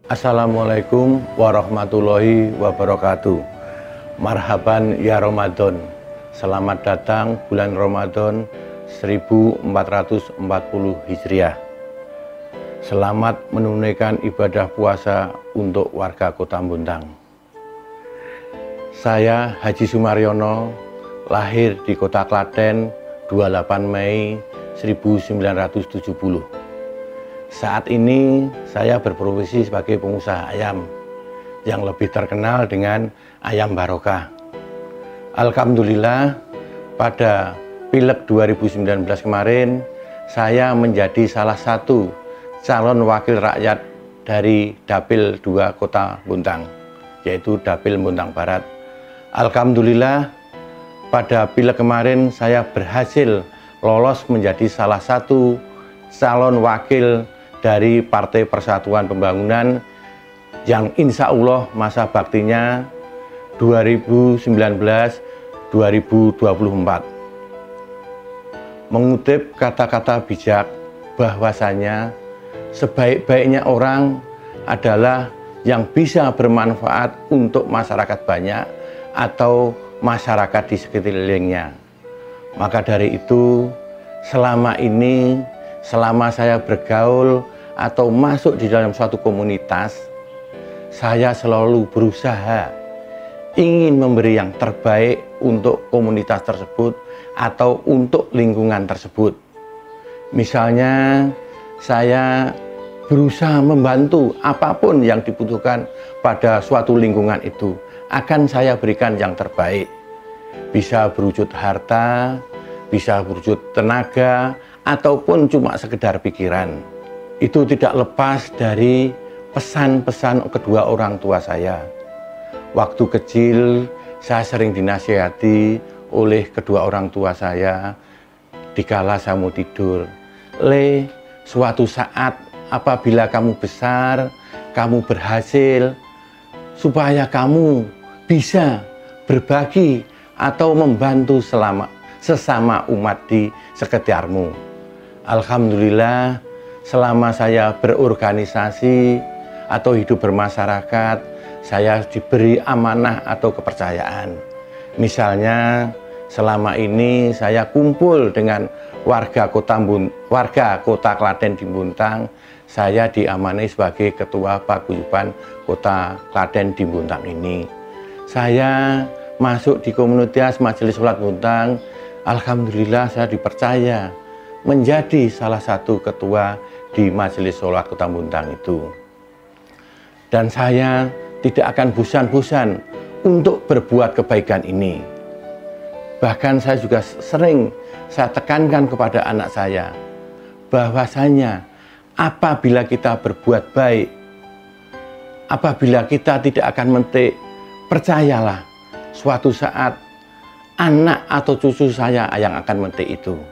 Assalamualaikum warahmatullahi wabarakatuh. Marhaban ya Ramadan. Selamat datang bulan Ramadan 1440 Hijriah. Selamat menunaikan ibadah puasa untuk warga Kota Bontang. Saya Haji Sumaryono, lahir di Kota Klaten 28 Mei 1970. Saat ini saya berprofesi sebagai pengusaha ayam yang lebih terkenal dengan ayam barokah. Alhamdulillah, pada Pileg 2019 kemarin saya menjadi salah satu calon wakil rakyat dari Dapil 2 Kota Bontang, yaitu Dapil Bontang Barat. Alhamdulillah, pada Pileg kemarin saya berhasil lolos menjadi salah satu calon wakil dari Partai Persatuan Pembangunan yang insya Allah masa baktinya 2019-2024. Mengutip kata-kata bijak bahwasanya sebaik-baiknya orang adalah yang bisa bermanfaat untuk masyarakat banyak atau masyarakat di sekelilingnya. Maka dari itu, selama ini, selama saya bergaul atau masuk di dalam suatu komunitas, saya selalu berusaha ingin memberi yang terbaik untuk komunitas tersebut atau untuk lingkungan tersebut. Misalnya, saya berusaha membantu apapun yang dibutuhkan pada suatu lingkungan itu, akan saya berikan yang terbaik. Bisa berwujud harta, bisa berwujud tenaga, ataupun cuma sekedar pikiran. Itu tidak lepas dari pesan-pesan kedua orang tua saya. Waktu kecil saya sering dinasihati oleh kedua orang tua saya dikala saya mau tidur. Le, suatu saat apabila kamu besar, kamu berhasil, supaya kamu bisa berbagi atau membantu sesama umat di sekitarmu. Alhamdulillah, selama saya berorganisasi atau hidup bermasyarakat, saya diberi amanah atau kepercayaan. Misalnya, selama ini saya kumpul dengan warga Kota Klaten di Bontang, saya diamanai sebagai Ketua Paguyuban Kota Klaten di Bontang ini. Saya masuk di komunitas Majelis Sholat Bontang, alhamdulillah saya dipercaya menjadi salah satu ketua di Majelis Sholat Kota Bontang itu. Dan saya tidak akan bosan-bosan untuk berbuat kebaikan ini. Bahkan saya juga sering saya tekankan kepada anak saya, bahwasanya apabila kita berbuat baik, apabila kita tidak akan mentik, percayalah suatu saat anak atau cucu saya yang akan mentik itu.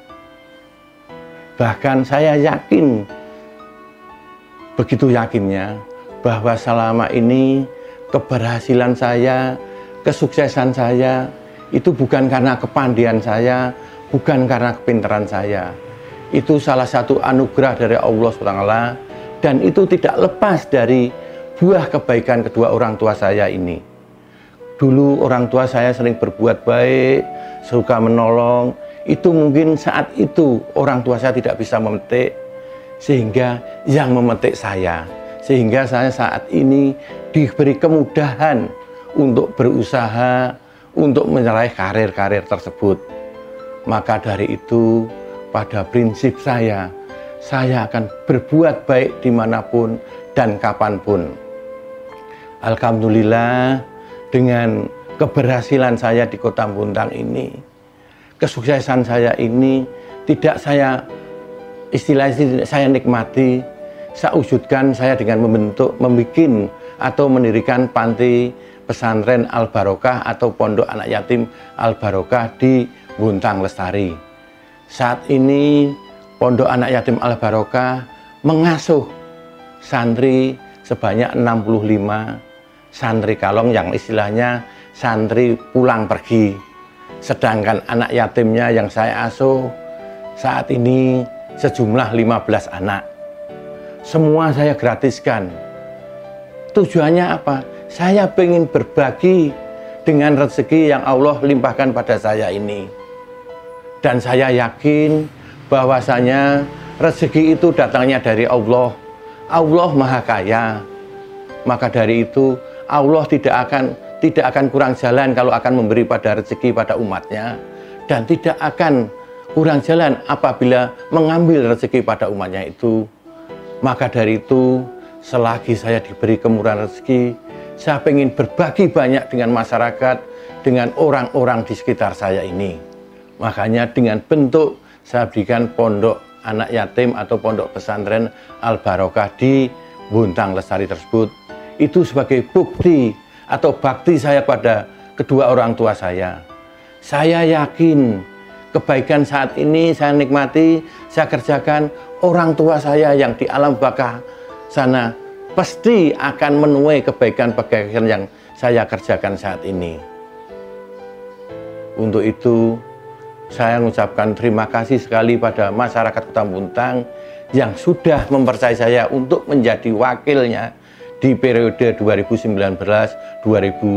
Bahkan saya yakin, begitu yakinnya, bahwa selama ini keberhasilan saya, kesuksesan saya, itu bukan karena kepandaian saya, bukan karena kepintaran saya. Itu salah satu anugerah dari Allah SWT, dan itu tidak lepas dari buah kebaikan kedua orang tua saya ini. Dulu orang tua saya sering berbuat baik, suka menolong. Itu mungkin saat itu orang tua saya tidak bisa memetik, sehingga yang memetik saya. Sehingga saya saat ini diberi kemudahan untuk berusaha, untuk meraih karir-karir tersebut. Maka dari itu, pada prinsip saya akan berbuat baik dimanapun dan kapanpun. Alhamdulillah, dengan keberhasilan saya di Kota Bontang ini, kesuksesan saya ini tidak saya nikmati, saya wujudkan saya dengan membentuk, membuat atau mendirikan panti pesantren Al Barokah atau pondok anak yatim Al Barokah di Bontang Lestari. Saat ini pondok anak yatim Al Barokah mengasuh santri sebanyak 65 santri kalong yang istilahnya santri pulang pergi. Sedangkan anak yatimnya yang saya asuh saat ini sejumlah 15 anak. Semua saya gratiskan. Tujuannya apa? Saya ingin berbagi dengan rezeki yang Allah limpahkan pada saya ini. Dan saya yakin bahwasanya rezeki itu datangnya dari Allah. Allah Maha Kaya. Maka dari itu Allah tidak akan kurang jalan kalau akan memberi pada rezeki pada umatnya, dan tidak akan kurang jalan apabila mengambil rezeki pada umatnya itu. Maka dari itu, selagi saya diberi kemurahan rezeki, saya ingin berbagi banyak dengan masyarakat, dengan orang-orang di sekitar saya ini. Makanya dengan bentuk saya berikan pondok anak yatim atau pondok pesantren Al-Barokah di Bontang Lestari tersebut. Itu sebagai bukti atau bakti saya pada kedua orang tua saya. Saya yakin kebaikan saat ini saya nikmati, saya kerjakan, orang tua saya yang di alam baka sana pasti akan menuai kebaikan-kebaikan yang saya kerjakan saat ini. Untuk itu, saya mengucapkan terima kasih sekali pada masyarakat Kota Bontang yang sudah mempercayai saya untuk menjadi wakilnya di periode 2019-2024.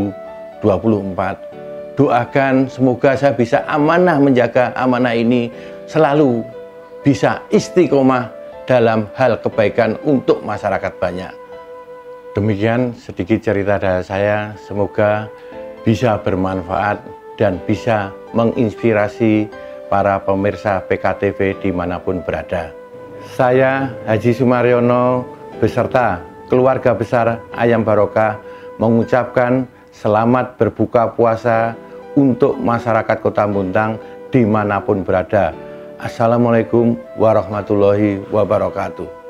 Doakan semoga saya bisa amanah menjaga amanah ini, selalu bisa istiqomah dalam hal kebaikan untuk masyarakat banyak. Demikian sedikit cerita dari saya, semoga bisa bermanfaat dan bisa menginspirasi para pemirsa PKTV dimanapun berada. Saya Haji Sumaryono beserta keluarga besar Ayam Barokah mengucapkan selamat berbuka puasa untuk masyarakat Kota Bontang dimanapun berada. Assalamualaikum warahmatullahi wabarakatuh.